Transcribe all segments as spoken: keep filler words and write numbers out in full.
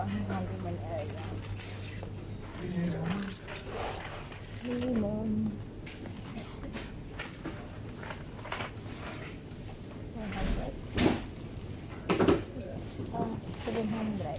ang handyman area. Limon. one hundred. Ah, seven hundred.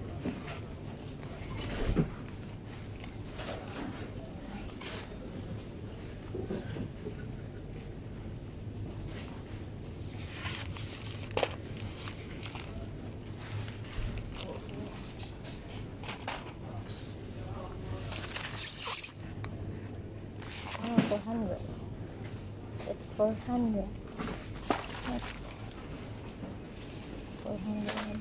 four hundred. That's four hundred. That's four hundred.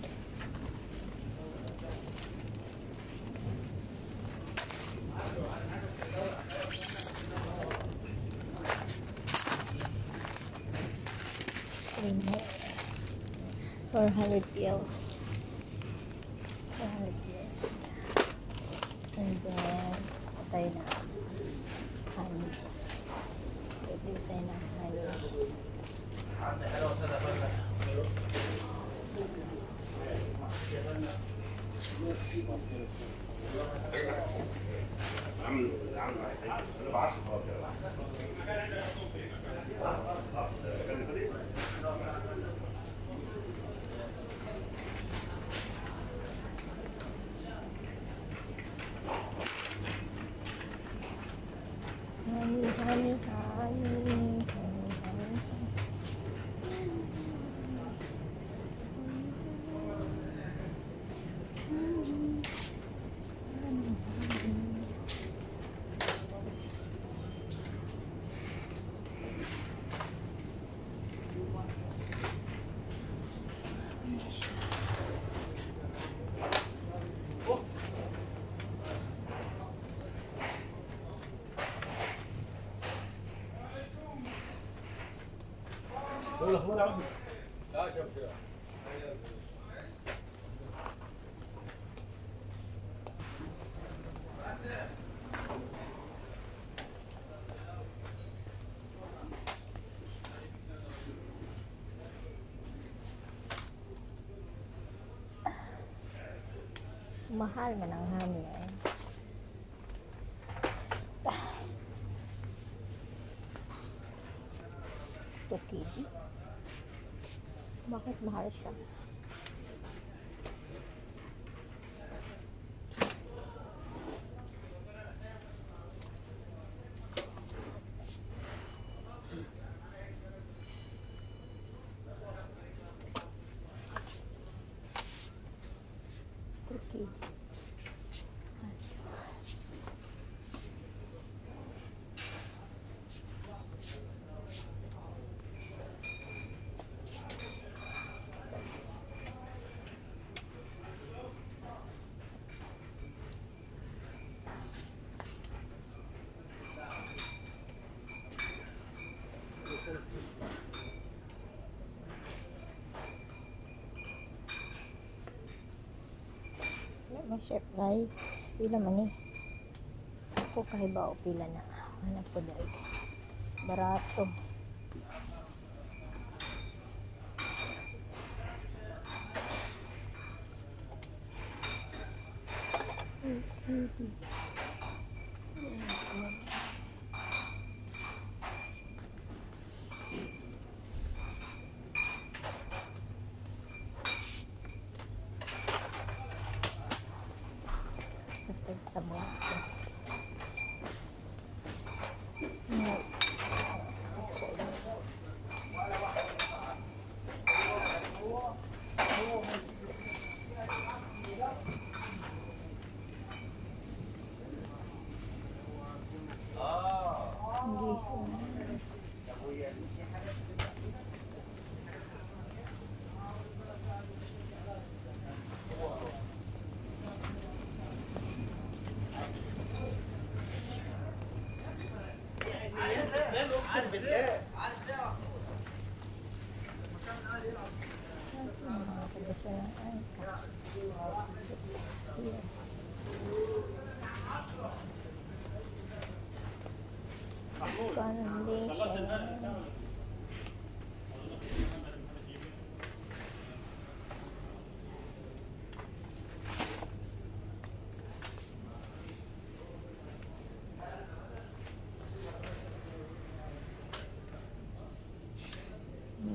four hundred pills. four hundred pills. And then, patay na. Honey. Pwede tayo ng honey. Honey, honey, honey, honey, honey. والله هو العبد لا شوف شوف Mahal man ang honey eh. two kilograms. Bakit mahal siya? two kilograms. May chef rice. Pila man eh. Ako kahibaw pila na. Hanap ko dahil. Barato. Mm-hmm. Sa mga no. Foundation.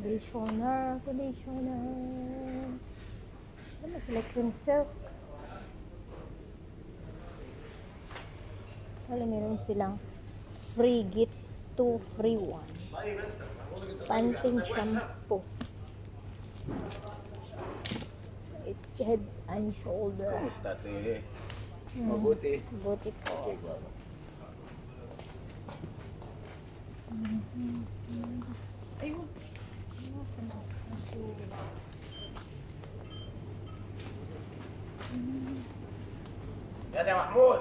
Conditioner, conditioner. Ano sila? Cream silk. Wala, meron silang free get two free one. Panting shampoo. It's head and shoulder. Kumusta, te? Hmm. Mabuti. Buti po. Ayun. Yan ya Mahmud.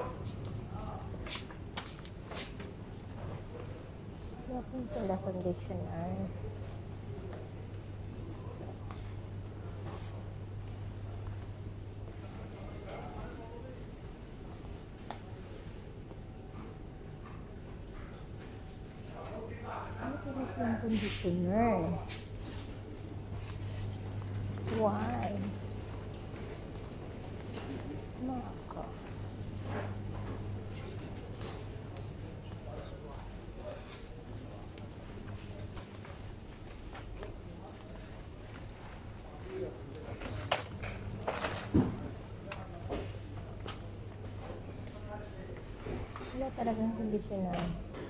Bakit pala conditioner? Ano pala yung conditioner? Why? Nako. Wala talagang conditioner.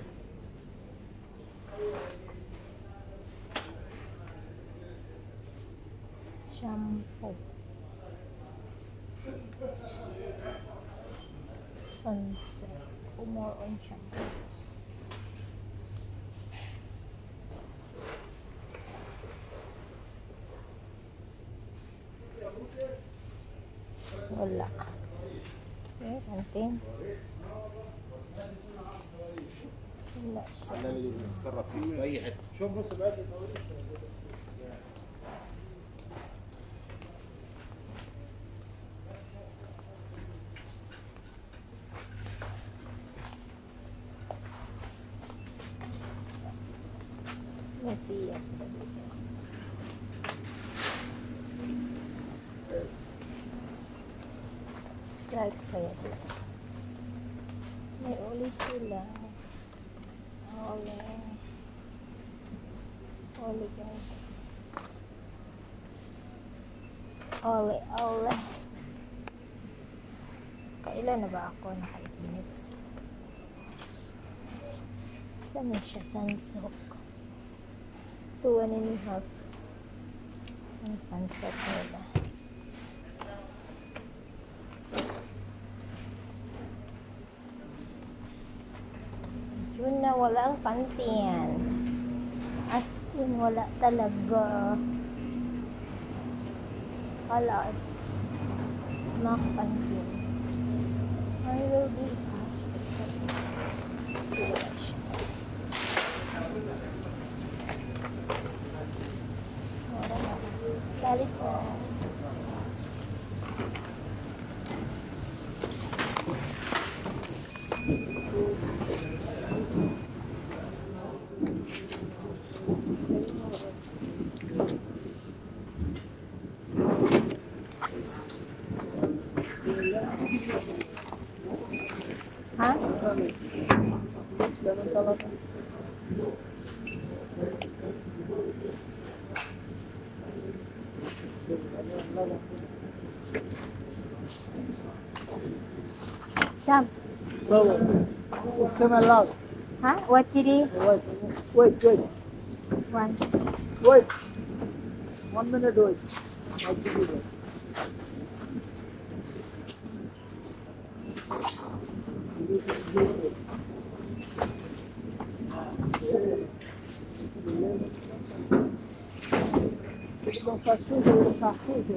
Shampoo. Sunset. O more on shampoo. Wala. Okay, kantin. Wala siya. احنا اللي بنتصرف فيه في اي حته. شوف بص بقى المواريث. Yes, yes. Strike kaya dito. May uli sila. Oli. Oli guys. Oli, oli. Kailan na ba ako? Naka eight minutes. Saan siya? Sunsoak. Two and a half. Ang sunset nila. Yun na, wala ang pantian. As in, wala talaga. Kalas. Smack pantian. I will be gosh. Wala na. Kalis na. Ha? Ganun talaga. Sam. So, system allowed. Ha? What did he? Wait, wait, wait, One. wait. One minute, wait. I'll give you that. Então, faz tudo, faz tudo.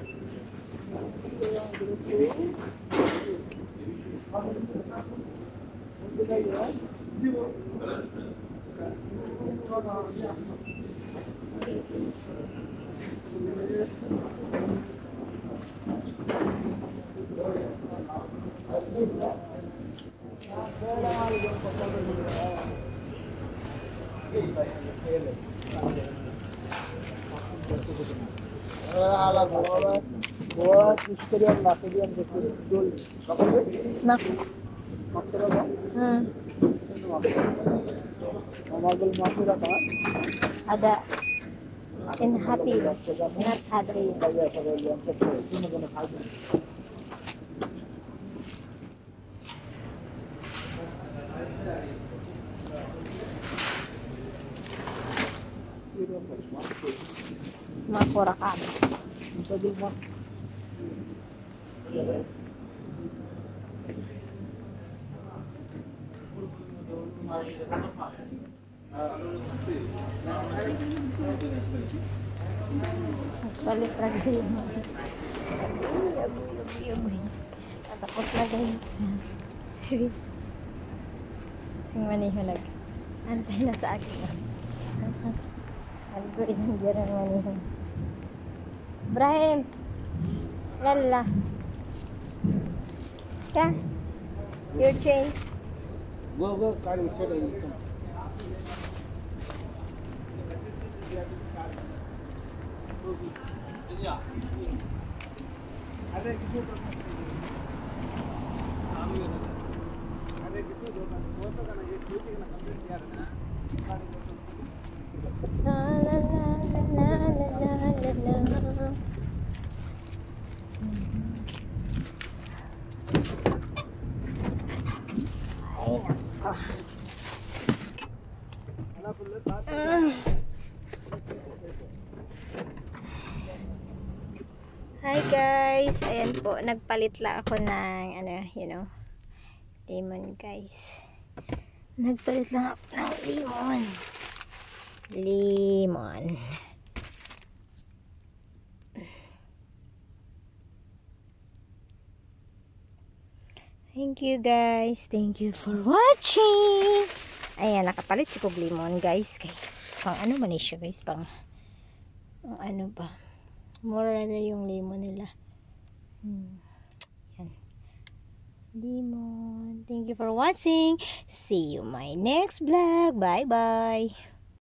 Buat sekalian lah, sekalian betul. Smack. Maksud apa? Hmm. Mamagal maksud apa? Ada. And happy, not happy. Mga kurakan. Balik lagi. Tapos na guys. Yung maniho nag antay na sa akin. Algo ilang dyan ang maniho. Ibrahim! Lala. Ka? Your change? Go, go, carry it. La la la la la la la la. Ay, nako. Ah. Hi guys, ayan po, nagpalit lang ako ng ano, you know, lemon guys. Nagpalit lang ako ng lemon. Lemon. Thank you guys. Thank you for watching. Ayan, nakapalit si Pog lemon guys. Kay, pang ano man siya guys, pang, pang ano ba. Mura na yung lemon nila. Hmm. Yan. Lemon. Thank you for watching. See you my next vlog. Bye bye.